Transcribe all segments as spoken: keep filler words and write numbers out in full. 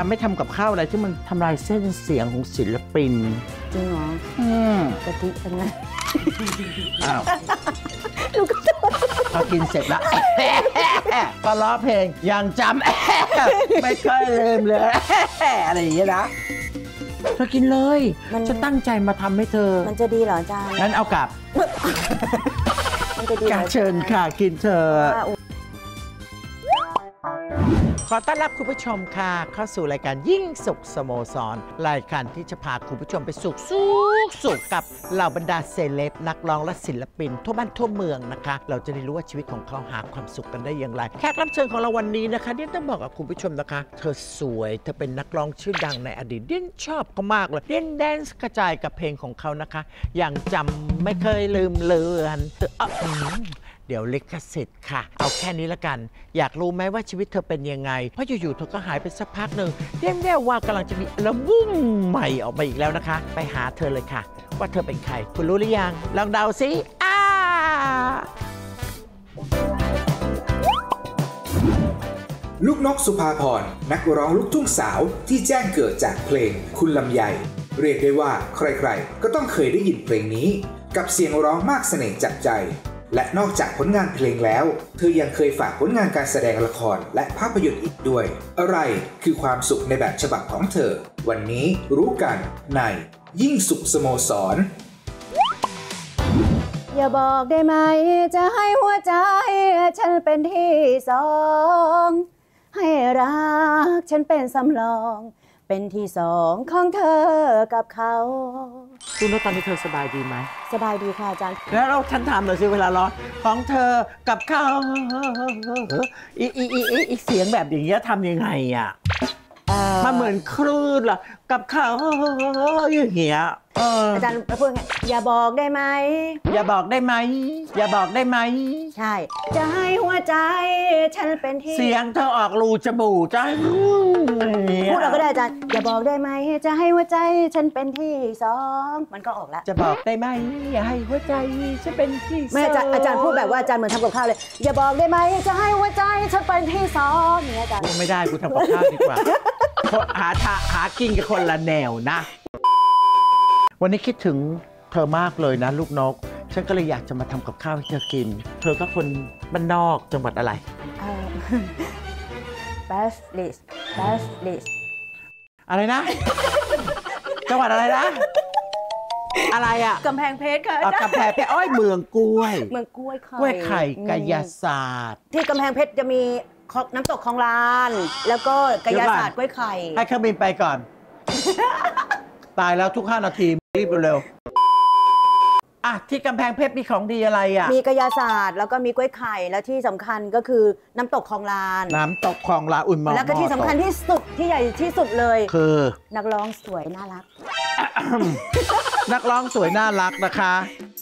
ามไม่ทำกับข้าวอะไรที่มันทำลายเส้นเสียงของศิลปินจริงเหรออืมกะทิเป็นไงอ้าวลูกพอกินเสร็จแล้วก็ร้องเพลงยังจำไม่เคยลืมเลยอะไรอย่างเงี้ยนะเธอกินเลยจะตั้งใจมาทำให้เธอมันจะดีเหรออาจารย์งั้นเอากลับมันจะดีการเชิญค่ะกินเธอขอต้อนรับคุณผู้ชมค่ะเข้าสู่รายการยิ่งสุขสโมสรรายการที่จะพาคุณผู้ชมไปสุขสุขสุขกับเหล่าบรรดาเซเลบนักร้องและศิลปินทั่วบ้านทั่วเมืองนะคะเราจะได้รู้ว่าชีวิตของเขาหาความสุขกันได้อย่างไรแขกรับเชิญของเราวันนี้นะคะเดี่ยต้องบอกกับคุณผู้ชมนะคะเธอสวยเธอเป็นนักร้องชื่อดังในอดีตเดี่ยชอบเขามากเลยเดี่ยแดนซ์กระจายกับเพลงของเขานะคะอย่างจำไม่เคยลืมเลือนเธออ่ะเดี๋ยวลิขสิทธิ์ค่ะเอาแค่นี้ละกันอยากรู้ไหมว่าชีวิตเธอเป็นยังไงเพราะอยู่ๆเธอก็หายไปสักพักหนึ่งเรียกได้ว่ากำลังจะมีอัลบั้มใหม่ออกมาอีกแล้วนะคะไปหาเธอเลยค่ะว่าเธอเป็นใครคุณรู้หรือยังลองเดาสิอ้าลูกนกสุภาพรนักร้องลูกทุ่งสาวที่แจ้งเกิดจากเพลงคุณลำไยเรียกได้ว่าใครๆก็ต้องเคยได้ยินเพลงนี้กับเสียงร้องมากเสน่ห์จับใจและนอกจากผลงานเพลงแล้วเธอยังเคยฝากผลงานการแสดงละครและภาพยนตร์อีกด้วยอะไรคือความสุขในแบบฉบับของเธอวันนี้รู้กันในยิ่งสุขสโมสรอย่าบอกได้ไหมจะให้หัวใจฉันเป็นที่สองให้รักฉันเป็นสำรองเป็นที่สองของเธอกับเขาคุณว่าตอนนี้เธอสบายดีไหมสบายดีค่ะอาจารย์แล้วเราฉันถามหน่อยสิเวลาร้องของเธอกับเขาอีอีอีอีเสียงแบบอย่างเงี้ยทำยังไงอ่ะมันเหมือนคลื่นเหรอกับเขาอย่างเงี้ยอาจารย์พูดไงอย่าบอกได้ไหมอย่าบอกได้ไหมอย่าบอกได้ไหมใช่จะให้หัวใจฉันเป็นที่เสียงเธอออกรูจมูกจะพูดเราก็ได้อาจารย์อย่าบอกได้ไหมจะให้หัวใจฉันเป็นที่สองมันก็ออกแล้วจะบอกได้ไหมอย่าให้หัวใจฉันเป็นที่สองไม่อาจารย์อาจารย์พูดแบบว่าอาจารย์เหมือนทำกับข้าวเลยอย่าบอกได้ไหมจะให้หัวใจฉันเป็นที่สองอย่างเงี้ยอาจารย์ไม่ได้กูทำกับข้าวดีกว่าหาทาหากินกับคนละแนวนะวันนี้คิดถึงเธอมากเลยนะลูกนกฉันก็เลยอยากจะมาทำกับข้าวให้เธอกินเธอก็คนบ้านนอกจังหวัดอะไรเบสลิสเบสลิสอะไรนะจังหวัดอะไรนะอะไรอ่ะกำแพงเพชรค่ะกำแพงเพชรอ้อยเมืองกล้วยเมืองกล้วยไข่กล้วยไข่กายศาสตร์ที่กำแพงเพชรจะมีน้ำตกคลองลานแล้วก็กายศาสตร์กล้วยไข่ให้เครื่องบินไปก่อนตายแล้วทุกห้านาทีรีบเร็วอ่ะที่กำแพงเพชรมีของดีอะไรอ่ะมีกายศาสตร์แล้วก็มีกล้วยไข่แล้วที่สำคัญก็คือน้ำตกคลองลานน้ำตกคลองลานอุ่นมอแล้วก็ที่สำคัญที่สุดที่ใหญ่ที่สุดเลยคือนักร้องสวยน่ารักนักร้องสวยน่ารักนะคะ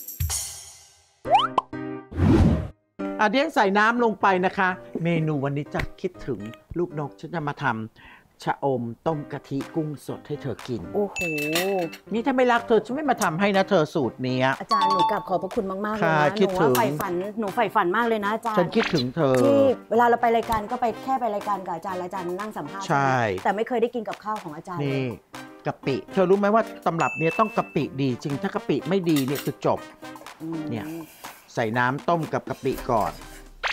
อ่ะเดี๋ยวใส่น้ำลงไปนะคะเมนูวันนี้จะคิดถึงลูกนกฉันจะมาทำชะอมต้มกะทิกุ้งสดให้เธอกินโอ้โหนี่ถ้าไม่รักเธอฉันไม่มาทำให้นะเธอสูตรนี้อาจารย์หนูกราบขอบพระคุณมากๆเลยนะหนูว่าใฝ่ฝันหนูใฝ่ฝันมากเลยนะอาจารย์ฉันคิดถึงเธอที่เวลาเราไปรายการก็ไปแค่ไปรายการกับอาจารย์อาจารย์นั่งสัมภาษณ์ใช่แต่ไม่เคยได้กินกับข้าวของอาจารย์นี่กะปิเธอรู้ไหมว่าตำรับนี้ต้องกะปิดีจริงถ้ากะปิไม่ดีเนี่ยคือจบเนี่ยใส่น้ำต้มกับกะปิก่อน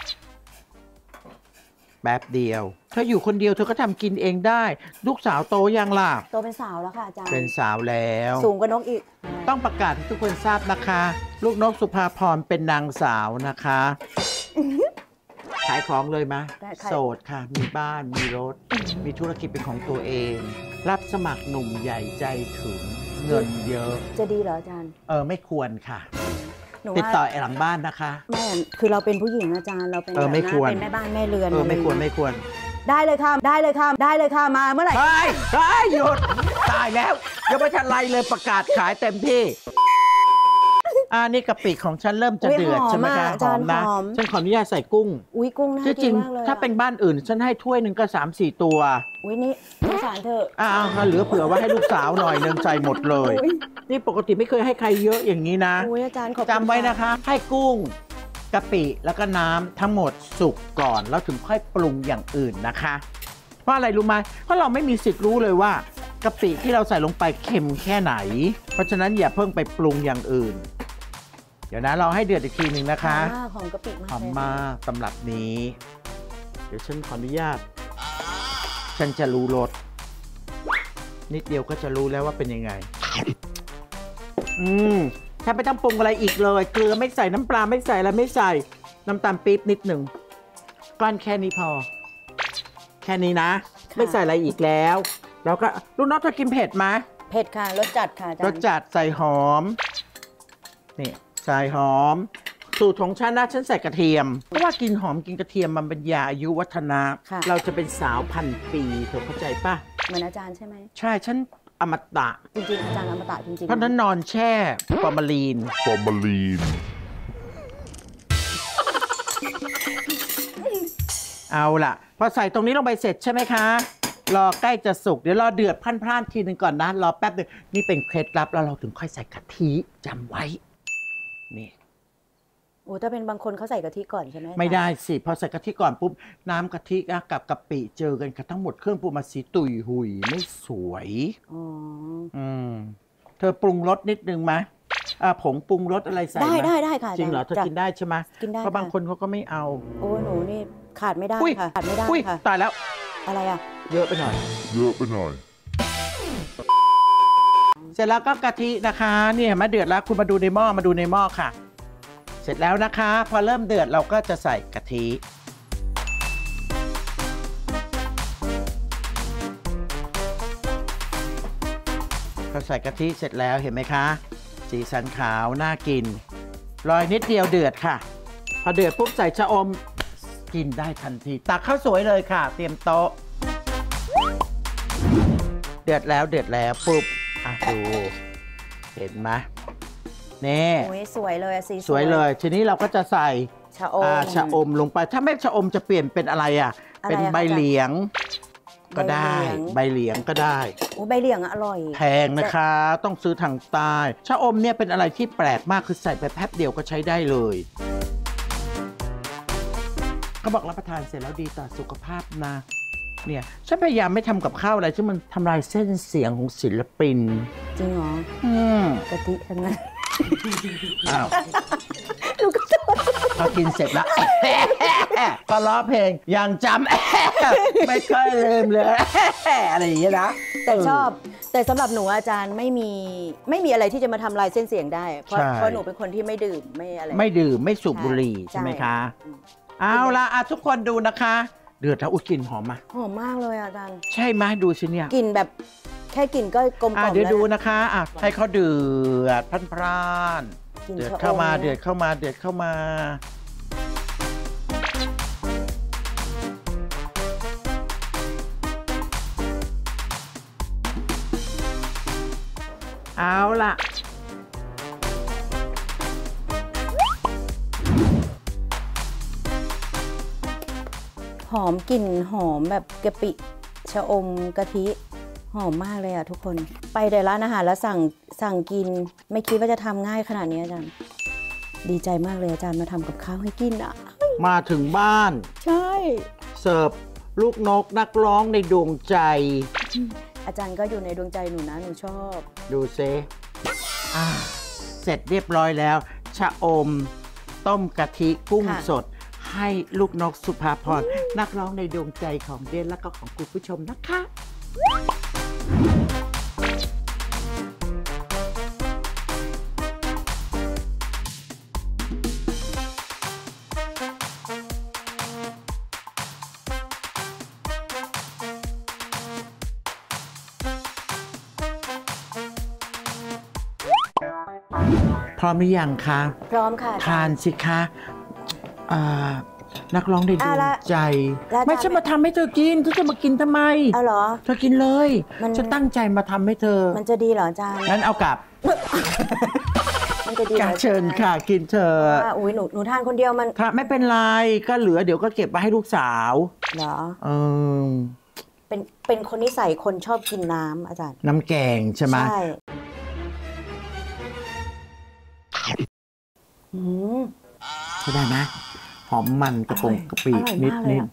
แป๊บเดียวเธออยู่คนเดียวเธอก็ทำกินเองได้ลูกสาวโตยังล่ะโตเป็นสาวแล้วค่ะอาจารย์เป็นสาวแล้วสูงกว่านกอีกต้องประกาศให้ทุกคนทราบนะคะลูกนกสุภาพรเป็นนางสาวนะคะขายของเลยไหมโสดค่ะมีบ้านมีรถมีธุรกิจเป็นของตัวเองรับสมัครหนุ่มใหญ่ใจถึงเงินเยอะจะดีเหรออาจารย์เออไม่ควรค่ะติดต่อหลังบ้านนะคะไม่คือเราเป็นผู้หญิงอาจารย์เราเป็นเออไม่ควรเป็นแม่บ้านแม่เรือนเออไม่ควรไม่ควรได้เลยค่ะได้เลยค่ะได้เลยค่ะมาเมื่อไหร่ได้ได้หยุดตายแล้วยังไม่ทันไรเลยประกาศขายเต็มที่อ่านี่กะปิของฉันเริ่มจะเดือดใช่ไหมคะหอมนะฉันขออนุญาตใส่กุ้งอุ้ยกุ้งน่ากินมากเลยถ้าเป็นบ้านอื่นฉันให้ถ้วยหนึ่งก็สามสี่ตัวอุ้ยนี่สงสารเธออ่าเหลือเผื่อไว้ให้ลูกสาวหน่อยนึงใส่หมดเลยนี่ปกติไม่เคยให้ใครเยอะอย่างนี้นะอุ้ยอาจารย์ขอบคุณจำไว้นะคะให้กุ้งกะปิแล้วก็น้ำทั้งหมดสุกก่อนแล้วถึงค่อยปรุงอย่างอื่นนะคะเพราะอะไรรู้ไหมเพราะเราไม่มีสิทธิ์รู้เลยว่ากะปิที่เราใส่ลงไปเค็มแค่ไหนเพราะฉะนั้นอย่าเพิ่งไปปรุงอย่างอื่นเดี๋ยวนะเราให้เดือดอีกทีหนึ่งนะคะหอมกะปิมากหอมมากตำรับนี้ เดี๋ยวฉันขออนุญาตฉันจะรู้รสนิดเดียวก็จะรู้แล้วว่าเป็นยังไงอืมถ้าไม่ต้องปรุงอะไรอีกเลยเกลือไม่ใส่น้ำปลาไม่ใส่อะไรไม่ใส่น้ำตาลปี๊บนิดหนึ่งก้อนแค่นี้พอ แค่นี้นะ ไม่ใส่อะไรอีกแล้วแล้วก็ลูกน้องเธอกินเผ็ดไหมเผ็ดค่ะรสจัดค่ะอาจารย์รสจัดใส่หอมนี่ใส่หอมสูตรของฉันนะฉันใส่กระเทียมเพราะว่ากินหอมกินกระเทียมมันเป็นยาอายุวัฒนะเราจะเป็นสาวพันปีเธอเข้าใจป่ะเหมือนอาจารย์ใช่ไหมใช่ฉันอมตะจริงๆอาจารย์อมตะจริงๆเพราะนั้นนอนแช่ฟอร์มาลีนฟอร์มาลีนเอาล่ะพอใส่ตรงนี้ลงไปเสร็จใช่ไหมคะรอใกล้จะสุกเดี๋ยวรอเดือดพล่านๆทีหนึ่งก่อนนะรอแป๊บนึงนี่เป็นเคล็ดลับแล้วเราถึงค่อยใส่กะทิจำไว้นี่โอ้ถ้าเป็นบางคนเขาใส่กะทิก่อนใช่ไหมอาจารย์ไม่ได้สิพอใส่กะทิก่อนปุ๊บน้ำกะทิกับกะปิเจอกันกับทั้งหมดเครื่องปรุงมาสีตุยหุยไม่สวยอ๋ออืมเธอปรุงรสนิดนึงไหมอ่าผงปรุงรสอะไรใส่ได้ไหมได้ได้ค่ะาจริงเหรอเธอจ้ะกินได้ใช่ไหมกินได้เพราะบางค่ะคนเขาก็ไม่เอาโอ้หนูนี่ขาดไม่ได้อุ้ยค่ะขาดไม่ได้อุ้ยค่ะตายแล้วอะไรอ่ะเยอะไปหน่อยเยอะไปหน่อยเสร็จแล้วก็กะทินะคะนี่เห็นไหมเดือดแล้วคุณมาดูในหม้อมาดูในหม้อค่ะ เสร็จแล้วนะคะ พอเริ่มเดือดเราก็จะใส่กะทิพอใส่กะทิเสร็จแล้วเห็นไหมคะสีสันขาวน่ากินรอยนิดเดียวเดือดค่ะ พอเดือดปุ๊บใส่ชะอมกินได้ทันทีตักข้าวสวยเลยค่ะ เตรียมโต๊ะเดือดแล้วเดือดแล้วปุ๊บอ่ะดูเห็นไหมนี่โอ้ยสวยเลยอะสีสวยเลย ทีนี้เราก็จะใส่ชะอมอ่าชะอมลงไป ถ้าไม่ชะอมจะเปลี่ยนเป็นอะไรอ่ะอะไรอะเป็นใบเหลียงก็ได้ใบเหลียงใบเหลียงก็ได้โอ้ใบเหลียงอะอร่อยแพงนะคะ ต้องซื้อทางใต้ชะอมเนี่ยเป็นอะไรที่แปลกมากคือใส่ไปแป๊บเดียวก็ใช้ได้เลยเขาบอกรับประทานเสร็จแล้วดีต่อสุขภาพนะเนี่ยฉันพยายามไม่ทำกับข้าวอะไรที่มันทำลายเส้นเสียงของศิลปินจริงเหรออืมกะทิทั้งนั้นอ้าวหนูก็ชอบพอกินเสร็จแล้ว ก็ร้องเพลงยังจำ ไม่เคยลืมเลย อะไรอย่างเงี้ยนะแต่ชอบ แต่สำหรับหนูอาจารย์ไม่มีไม่มีอะไรที่จะมาทำลายเส้นเสียงได้ เพราะใช่เพราะหนูเป็นคนที่ไม่ดื่มไม่อะไรไม่ดื่มไม่สูบใช่บุหรี่ใช่ไหมคะอืมเอาละอ่ะทุกคนดูนะคะ เดือดแล้วอุ้ยกลิ่นหอมมาหอมมากเลยอะอาจารย์ใช่ไหมดูสิเนี่ยกลิ่นแบบแค่กลิ่นก็กลมกอ่ะล่อมเดี๋ยวแล้วดูนะนะคะอ่ะให้เขาเดือดพร่านกลิ่นๆเดือดชะอเข้ามาเดือดเข้ามาเดือดเข้ามา เอาล่ะหอมกลิ่นหอมแบบกะปิชะอมกะทิหอมมากเลยอะทุกคนไปแต่ร้านอาหารแล้วสั่งสั่งกิน ไม่คิดว่าจะทำง่ายขนาดนี้อาจารย์ดีใจมากเลยอาจารย์มาทำกับข้าวให้กินอะมาถึงบ้านใช่เสิร์ฟลูกนกนักร้องในดวงใจอาจารย์ก็อยู่ในดวงใจหนูนะหนูชอบดูเซอ่าเสร็จเรียบร้อยแล้ว ชะอม ต้มกะทิกุ้งค่ะสด ให้ลูกนกสุภาพรนักร้องในดวงใจของเดนและก็ของคุณผู้ชมนะคะ พร้อมหรือยังคะพร้อมค่ะอาจารย์ทานสิคะอ่านักร้องในดวอ่ะงละใจแล้วอาจารย์ไม่ใช่มาทำให้เธอกินเธอจะมากินทำไมเอาเหรอเธอกินเลยมันฉันตั้งใจมาทำให้เธอมันจะดีเหรออาจารย์งั้นเอากลับมันจะดีหรกาอรเชิญค่ะ กินเธอะอ่าอุ้ยหนูหนูทานคนเดียวมันค่ะไม่เป็นไรก็เหลือเดี๋ยวก็เก็บไว้ให้ลูกสาวเหรอเออเป็นเป็นคนนิสัยคนชอบกินน้ำอาจารย์น้ำแกงใช่ไหมใช่อืมเข้าได้ไหมหอมมันกระปงกะปิอร่อยนิดมากเลยนิดอะเหมือน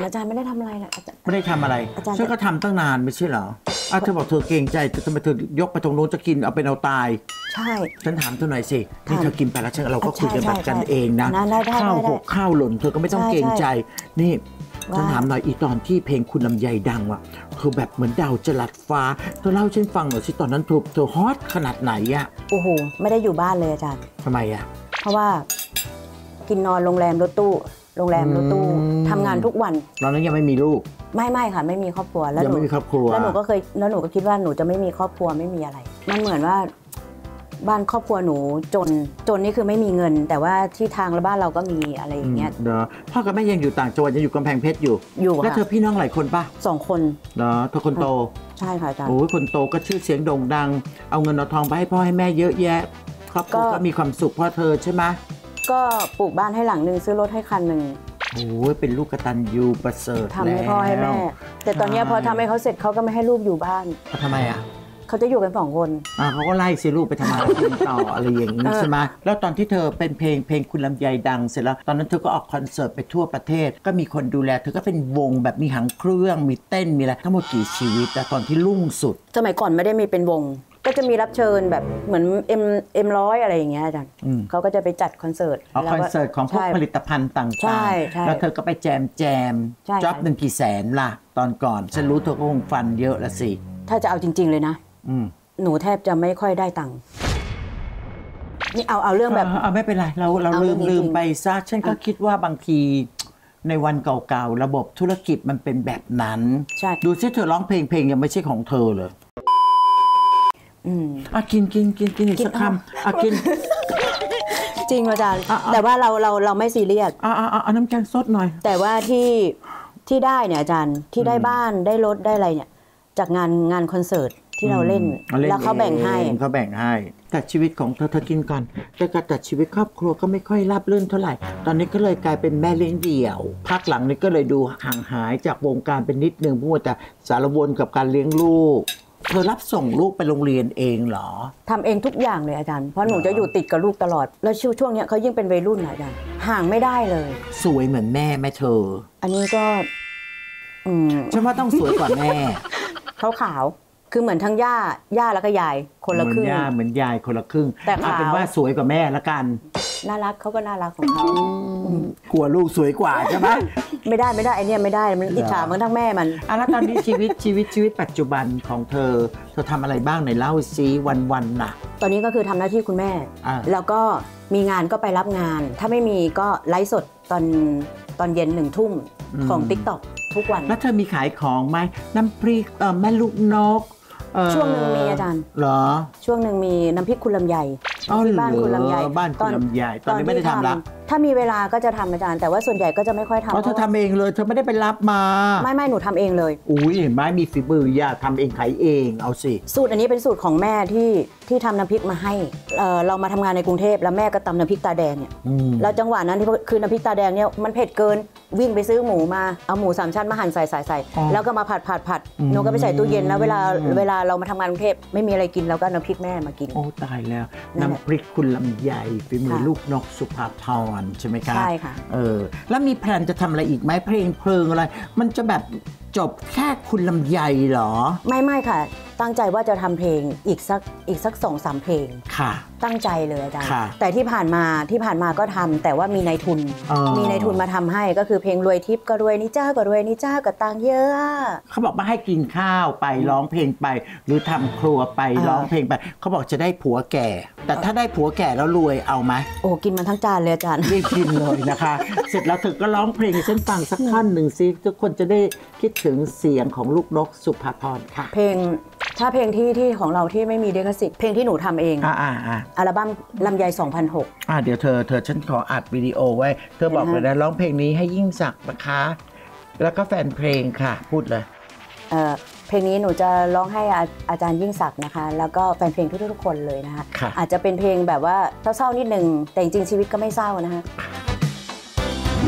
อาจารย์ไม่ได้ทำอะไรนะอาจารย์ไม่ได้ทำอะไรอาจารย์ฉันก็ทำตั้งนานไม่ใช่เหรออ้าวเธอบอกเธอเกรงใจแต่ทำไมเธอยกไปตรงโน้นจะกินเอาเป็นเอาตายใช่ฉันถามเธอหน่อยสินี่เธอกินไปแล้วฉันเราก็คุยกันแบบกันเองนะได้ได้ข้าวได้หกข้าวหล่นเธอก็ไม่ต้องเกรงใจนี่ฉันถามหน่อยอีตอนที่เพลงคุณลำไยดังว่ะคือแบบเหมือนดาวจรัสฟ้าเธอเล่าให้ฉันฟังหน่อยสิตอนนั้นเธอเธอฮอตขนาดไหนอะโอ้โหไม่ได้อยู่บ้านเลยอาจารย์ทำไมอะเพราะว่ากินนอนโรงแรมรถตู้โรงแรมรถตู้อืมทำงานทุกวันตอนนั้นยังไม่มีลูกไม่ไม่ค่ะไม่มีครอบครัวแล้วยังหนูไม่มีครอบครัวแล้วหนูก็เคยแล้วหนูก็คิดว่าหนูจะไม่มีครอบครัวไม่มีอะไร มันเหมือนว่าบ้านครอบครัวหนูจนจนนี่คือไม่มีเงิน แต่ว่าที่ทางและบ้านเราก็มีอะไรอย่างเงี้ยเนาะพ่อกับแม่ยังอยู่ต่างจังหวัดยังอยู่กำแพงเพชรอยู่อยู่แล้วค่ะเธอพี่น้องหลายคนป่ะสองคนเนาะเธอคนโตใช่ค่ะอาจารย์โอ้ยคนโตก็ชื่อเสียงโด่งดัง เอาเงินเอาทองไปให้พ่อให้แม่เยอะแยะครอบครัวก็ก็มีความสุขเพราะเธอใช่ไหมก็ปลูกบ้านให้หลังหนึ่งซื้อรถให้คันหนึ่งโอ้ยเป็นลูกกตัญญูประเสริฐทำให้พ่อให้แม่ แต่ตอนเนี้ยพอทำให้เขาเสร็จเขาก็ไม่ให้ลูกอยู่บ้านแล้วทำไมอ่ะเขาจะอยู่กันสองคนอ่าเขาก็ไล่สิลูกไปทำงานกินต่อ อะไรอย่างนี้เออใช่ไหมแล้วตอนที่เธอเป็นเพลงเพลงคุณลำไยดังเสร็จแล้วตอนนั้นเธอก็ออกคอนเสิร์ตไปทั่วประเทศ ก็มีคนดูแลเธอก็เป็นวงแบบมีหางเครื่องมีเต้นมีอะไรทั้งหมดกี่ชีวิตแต่ตอนที่รุ่งสุดสมัยก่อนไม่ได้มีเป็นวง ก็จะมีรับเชิญแบบเหมือนเอ็มเอ็มร้อยอะไรอย่างเงี้ยอาจารย์อืมเขาก็จะไปจัดคอนเสิร์ตเอาแล้วคอนก็เสิร์ตของพวกใช่ผลิตภัณฑ์ต่างใช่ใช่ๆแล้วเธอก็ไปแจมแจมใช่จ็อบค่ะหนึ่งกี่แสนล่ะตอนก่อนฉันรู้เธอก็คงฟันเยอะละสิถ้าจะเอาจริง ๆเลยนะอืมหนูแทบจะไม่ค่อยได้ตังค์นี่เอาเอาเรื่องแบบเออเอาไม่เป็นไรเราเราเอาลืมเรื่องจริงลืมไปซะฉันก็คิดว่าบางทีในวันเก่าๆระบบธุรกิจมันเป็นแบบนั้นใช่ดูซิเธอร้องเพลงเพลงยังไม่ใช่ของเธอเลยอืมอ่ะกินกินกินกินอีกกินสักคำอ่ะกินจริงอาจารย์อ่ะอ่ะแต่ว่าเราเราเราไม่ซีเรียสอ่ะอ่ะอ่ะเอาน้ำแกงสดหน่อยแต่ว่าที่ที่ได้เนี่ยอาจารย์ที่ได้บ้านได้รถได้อะไรเนี่ย จากงานงานคอนเสิร์ตที่เราเล่นอืมแล้วเขาแบ่งให้เองเขาแบ่งให้ แต่ชีวิตของเธอเธอกินก่อนแต่ก็แต่ชีวิตครอบครัวก็ไม่ค่อยราบรื่นเท่าไหร่ ตอนนี้ก็เลยกลายเป็นแม่เลี้ยงเดี่ยวพักหลังนี้ก็เลยดูห่างหายจากวงการเป็นนิดนึงเพราะว่าแต่สารวนกับการเลี้ยงลูก เธอรับส่งลูกไปโรงเรียนเองเหรอทำเองทุกอย่างเลยอาจารย์ เพราะหนูจะอยู่ติดกับลูกตลอด แล้วช่วงช่วงเนี้ยเขายิ่งเป็นวัยรุ่นอะอาจารย์ ห่างไม่ได้เลยสวยเหมือนแม่ไหมเธออันนี้ก็ อืมฉันว่าต้องสวยกว่าแม่เขาขาว คือเหมือนทั้งย่า ย่าแล้วก็ยาย คนละครึ่งเหมือนย่าเหมือนยายคนละครึ่งแต่เอาขาวเป็นว่าสวยกว่าแม่ละกันน่ารักเขาก็น่ารักของเขากลัวลูกสวยกว่าใช่ไหมไม่ได้ไม่ได้ไอเนี้ยไม่ได้ มันอิจฉาเหมือนทั้งแม่มันอ่ะแล้วตอนนี้ชีวิตชีวิตชีวิตปัจจุบันของเธอ เธอทำอะไรบ้างในเล่าซีวันวันๆน่ะตอนนี้ก็คือทำหน้าที่คุณแม่อ่าแล้วก็มีงานก็ไปรับงาน ถ้าไม่มีก็ไลฟ์สดตอนตอนเย็นหนึ่งทุ่มของ TikTok ทุกวันแล้วเธอมีขายของไหมน้ำพริกเอ่อแม่ลูกนกเอ่อช่วงหนึ่งมีอาจารย์เหรอช่วงหนึ่งมีน้ำพริกคุณลำไยอ๋อที่บ้านเหรอคุณลำไยบ้านคุณลำไยตอนนี้ไม่ได้ทำละถ้ามีเวลาก็จะทำอาจารย์ แต่ว่าส่วนใหญ่ก็จะไม่ค่อยทำเพราะเธอทำเองเลยเธอไม่ได้ไปรับมาไม่ไม่หนูทำเองเลยอุ้ยเห็นไหมมีฝีมืออย่าทำเองขายเองเอาสิสูตรอันนี้เป็นสูตรของแม่ที่ที่ทำน้ำพริกมาให้เอ่อเรามาทำงานในกรุงเทพแล้วแม่ก็ตำน้ำพริกตาแดงเนี่ยอืมแล้วจังหวะนั้นที่คือน้ำพริกตาแดงเนี่ยมันเผ็ดเกินวิ่งไปซื้อหมูมาเอาหมูสามชั้นมาหั่นใส่ใส่ใส่อ๋อแล้วก็มาผัดผัดผัดอืมหนูก็ไปใส่ตู้เย็นแล้วเวลาเวลาเรามาทำงานกรุงเทพไม่มีอะไรกินเราก็เอาน้ำพริกแม่มากินโอ้ตายแล้วนั่นแหละน้ำพริกคุณลำไยฝีมือค่ะลูกนกสุภาพรใช่ไหมคะใช่ค่ะเออแล้วมีแพลนจะทำอะไรอีกไหมเพลงเพลิงอะไร มันจะแบบจบแค่คุณลำไยเหรอไม่ไม่ค่ะ ตั้งใจว่าจะทำเพลงอีกสักอีกสักสองสามเพลงค่ะตั้งใจเลยอาจารย์ค่ะแต่ที่ผ่านมาที่ผ่านมาก็ทำแต่ว่ามีนายทุนอ๋อมีนายทุนมาทำให้ก็คือเพลงรวยทิพย์ก็รวยนี่จ้าก็รวยนี่จ้าก็ตังค์เยอะเขาบอกมาให้กินข้าวไปร้องเพลงไป หรือทำครัวไปอ่าร้องเพลงไป เขาบอกจะได้ผัวแก่ แต่ถ้าได้ผัวแก่แล้วรวยเอาไหมโอ้กินมันทั้งจานเลยอาจารย์รีบกินเลยนะคะ เสร็จแล้วเธอก็ร้องเพลงให้ฉันฟังสักท่อนหนึ่งสิทุกคนจะได้คิดถึงเสียงของลูกนกสุภาพรค่ะเพลงถ้าเพลงที่ที่ของเราที่ไม่มีลิขสิทธิ์เพลงที่หนูทำเองอ่าอ่าอ่าอัลบั้มลำไยสองพันหกอ่าเดี๋ยวเธอเธอฉันขออัดวิดีโอไว้ เธอบอกเลยนะร้องเพลงนี้ให้ยิ่งศักดิ์นะคะ แล้วก็แฟนเพลงค่ะ พูดเลยเอ่อเพลงนี้หนูจะร้องให้อาอาจารย์ยิ่งศักดิ์นะคะ แล้วก็แฟนเพลงทุกๆคนเลยนะคะค่ะอาจจะเป็นเพลงแบบว่าเศร้าๆนิดนึงแต่จริงๆชีวิตก็ไม่เศร้านะคะ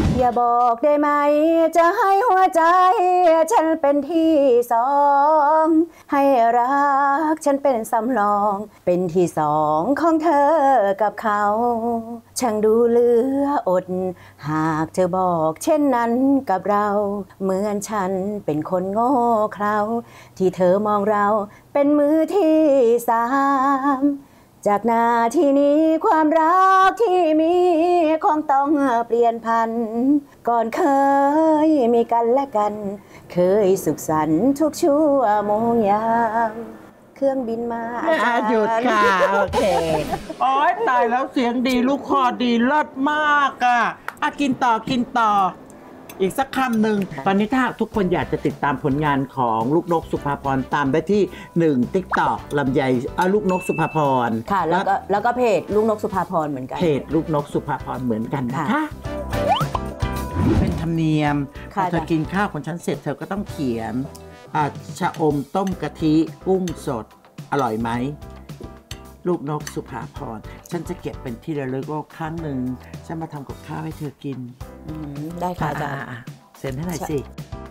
อย่าบอกได้ไหมจะให้หัวใจฉันเป็นที่สองให้รักฉันเป็นสำรองเป็นที่สองของเธอกับเขาช่างดูเหลืออดหากเธอบอกเช่นนั้นกับเราเหมือนฉันเป็นคนโง่เขลาที่เธอมองเราเป็นมือที่สามจากนาทีนี้ความรักที่มีคงต้องเปลี่ยนพันก่อนเคยมีกันและกันเคยสุขสันต์ทุกชั่วโมงยามเครื่องบินมาอาจารย์หยุดค่ะโอเคโอ๊ยตายแล้วเสียงดีลูกคอดีเลิศมากอ่ะอ่ะกินต่อกินต่ออีกสักคำหนึ่งตอนนี้ถ้าทุกคนอยากจะติดตามผลงานของลูกนกสุภาพรตามได้ที่หนึ่ง ติ๊กต็อก ลำไยอ่ะลูกนกสุภาพรค่ะแล้วก็แล้วก็เพจลูกนกสุภาพรเหมือนกันเพจลูกนกสุภาพรเหมือนกันนะคะเป็นธรรมเนียมพอเธอกินข้าวของฉันเสร็จเธอก็ต้องเขียนอ่ะชะอมต้มกะทิกุ้งสดอร่อยไหมลูกนกสุภาพรฉันจะเก็บเป็นที่ระลึกว่าครั้งหนึ่งฉันมาทำกับข้าวให้เธอกินได้ค่ะอาจารย์เซ็นให้หน่อยสิ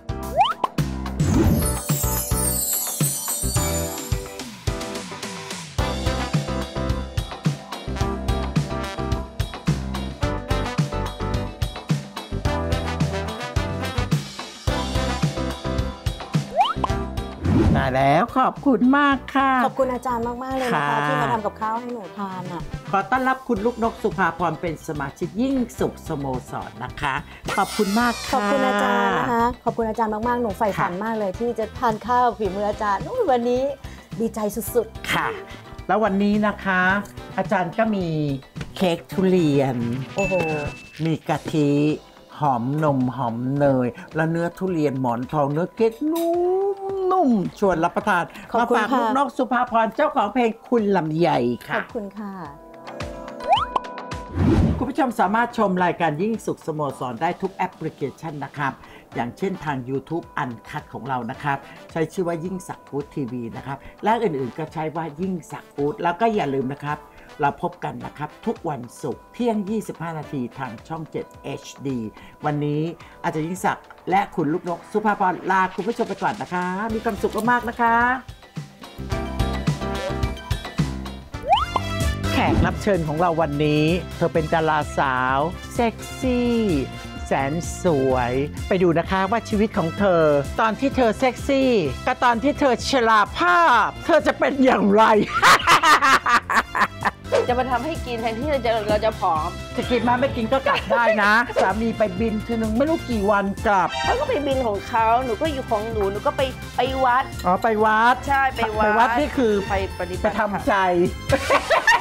ได้แล้วขอบคุณมากค่ะขอบคุณอาจารย์มากๆเลยนะคะที่มาทำกับข้าวให้หนูทานอ่ะขอต้อนรับคุณลูกนกสุภาพรเป็นสมาชิกยิ่งสุขสโมสรนะคะขอบคุณมากค่ะขอบคุณอาจารย์นะคะขอบคุณอาจารย์มากๆหนูใฝ่ฝันมากเลยที่จะทานข้าวฝีมืออาจารย์วันนี้ดีใจสุดๆค่ะแล้ววันนี้นะคะอาจารย์ก็มีเค้กทุเรียนโอ้โหมีกะทิหอมนมหอมเนยแล้วเนื้อทุเรียนหมอนทองเนื้อเค้กนุ่มนุ่มชวนรับประทานมาฝากลูกนกสุภาพรเจ้าของเพลงคุณลำไยค่ะขอบคุณค่ะคุณผู้ชมสามารถชมรายการยิ่งสุขสโมสรได้ทุกแอปพลิเคชันนะครับอย่างเช่นทาง YouTube อันคัดของเรานะครับใช้ชื่อว่ายิ่งศักดิ์ฟู้ดทีวีนะครับและอื่นๆก็ใช้ว่ายิ่งศักดิ์ฟู้ดแล้วก็อย่าลืมนะครับเราพบกันนะครับทุกวันศุกร์เที่ยงยี่สิบห้านาทีทางช่องเจ็ด เอช ดี วันนี้อาจารย์ยิ่งศักดิ์และคุณลูกนกสุภาพรลาคุณผู้ชมไปก่อนนะคะมีความสุขมากๆนะคะแขกรับเชิญของเราวันนี้เธอเป็นดาราสาวเซ็กซี่แสนสวยไปดูนะคะว่าชีวิตของเธอตอนที่เธอเซ็กซี่กับตอนที่เธอชราภาพเธอจะเป็นอย่างไรจะมาทำให้กินแทนที่เราจะเราจะผอมจะกินมาไม่กินก็กลับได้นะสามีไปบินทีนึงไม่รู้กี่วันกลับเขาก็ไปบินของเขาหนูก็อยู่ของหนูหนูก็ไปไปวัดอ๋อไปวัดใช่ไปวัดไปวัดนี่คือไปปฏิบัติไปทำใจ